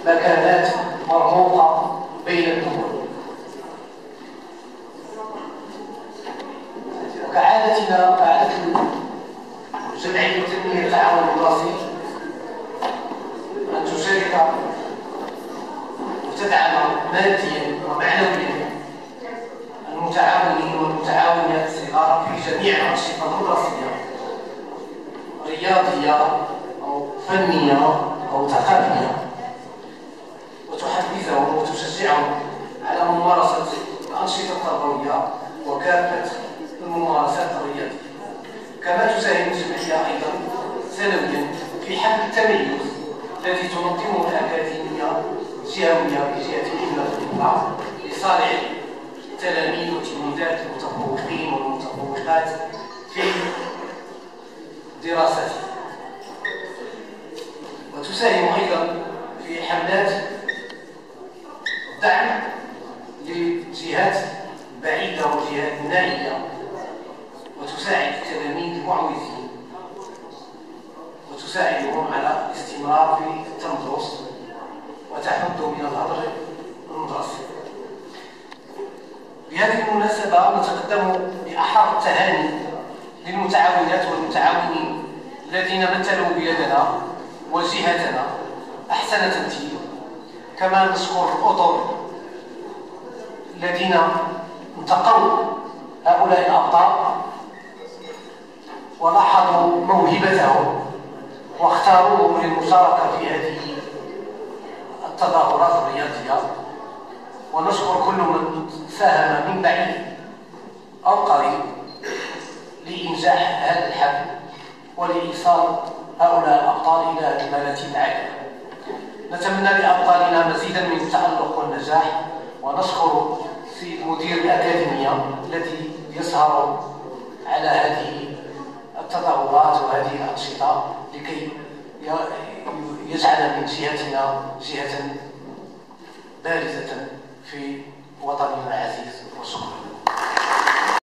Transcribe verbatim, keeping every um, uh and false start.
مكانات مرموقة بين الدول. وكعادتنا كعادة الجمعية لتنمية التعاون الدراسي أن تشارك وتدعم ماديا ومعنويا المتعاونين والمتعاونات الصغار في جميع الأنشطة الدراسية، رياضية أو فنية أو ثقافية، وتحفزهم وتشجعهم على ممارسة الأنشطة التربوية وكافة الممارسات الرياضية. كما تساهم الجمعية أيضا سنويا في حل التميز الذي تنظمه الأكاديمية الجهوية بجهة خدمة الإبداع لصالح التلاميذ والتلميذات المتفوقين والمتفوقات في دراستهم. وتساهم أيضا في حملات الدعم لجهات بعيدة وجهات نائية، وتساعد التلاميذ المعوزين وتساعدهم على الاستمرار في التمدرس وتحدهم من الهدر المدرسي. بهذه المناسبة نتقدم بأحر التهاني للمتعاونات والمتعاونين الذين مثلوا بلادنا وجهتنا أحسن تمثيل، كما نشكر الأطر الذين انتقوا هؤلاء الأبطال ولاحظوا موهبتهم واختاروهم للمشاركة في هذه التظاهرات الرياضية. ونشكر كل من ساهم من بعيد أو قريب لإنجاح هذا الحفل ولإيصال هؤلاء الأبطال إلى هذه المراتب العالية. نتمنى لأبطالنا مزيدا من التألق والنجاح، ونشكر السيد مدير الأكاديمية الذي يسهر على هذه التظاهرات وهذه الأنشطة لكي يجعل من جهتنا جهة بارزة في وطننا العزيز. وشكرا.